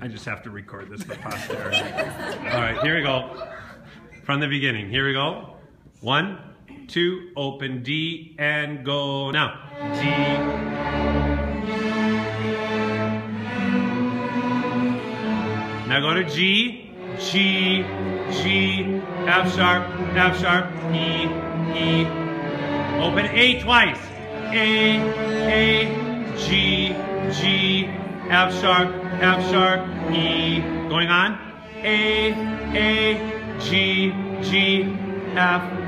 I just have to record this for posterity. All right, here we go. From the beginning, here we go. 1, 2, open D and go now. D. Now go to G, G, G, F sharp, E, E. Open A twice. A, G, G, F sharp, E. Going on. A, G, G, F,